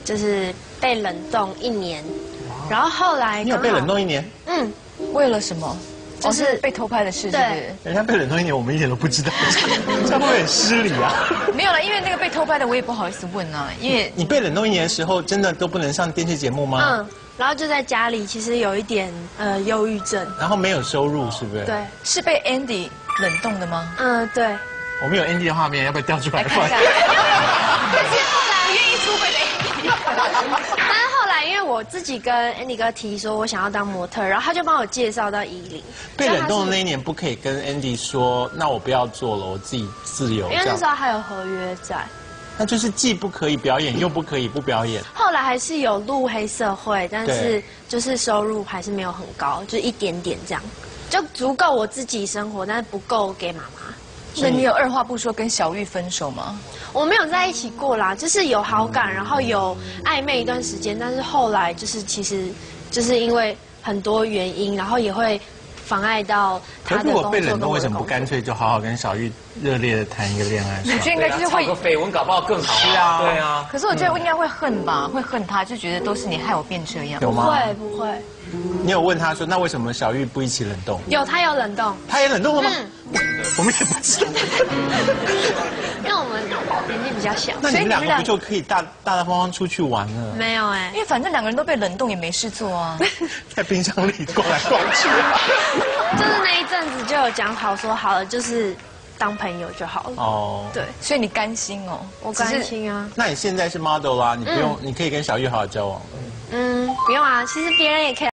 就是被冷冻1年，然后后来你有被冷冻1年？ 嗯， 为了什么？就是被偷拍的事，是不是？ 人家被冷冻1年，我们一点都不知道，这样会不会很失礼啊？ 没有了，因为那个被偷拍的我也不好意思问啊，因为你被冷冻1年的时候，真的都不能上电视节目吗？ 嗯，然后就在家里，其实有一点忧郁症， 然后没有收入，是不是？ 对， 是被 Andy 冷冻的吗？ 嗯，对。 我们有 Andy 的画面，要不要调出来放？ 来看看。但是后来不愿意出轨的 Andy。 但是后来，因为我自己跟 Andy 哥提说，我想要当模特，然后他就帮我介绍到10。 被冷冻的那1年，不可以跟 Andy 说，那我不要做了，我自己自由。 因为那时候还有合约在。 那就是既不可以表演，又不可以不表演。 后来还是有入黑社会，但是就是收入还是没有很高，就一点点这样，就足够我自己生活，但是不够给妈妈。 那你有二话不说跟小玉分手吗？ 我没有在一起过啦，就是有好感，然后有暧昧一段时间，但是后来就是其实就是因为很多原因，然后也会妨碍到他的工作。 可是如果被冷冻，为什么不干脆就好好跟小玉热烈的谈一个恋爱？ 我觉得应该就是会炒个绯闻，搞不好更好。 是啊， 对啊。 可是我觉得应该会恨吧，会恨他，就觉得都是你害我变这样。 有吗？ 不会。 你有问他说，那为什么小玉不一起冷冻？ 有，他有冷冻。 他也冷冻了吗？我们也不知道。 因为我们年纪比较小， 那你们2个不就可以大大方方出去玩了？ 没有哎， 因为反正2个人都被冷冻，也没事做啊， 在冰箱里逛来逛去。 就是那一阵子就有讲好说好了，就是当朋友就好了。哦，对， 所以你甘心哦？ 我甘心啊。 那你现在是 model 啦，你不用，你可以跟小玉好好交往了。 不用啊，其实别人也可以。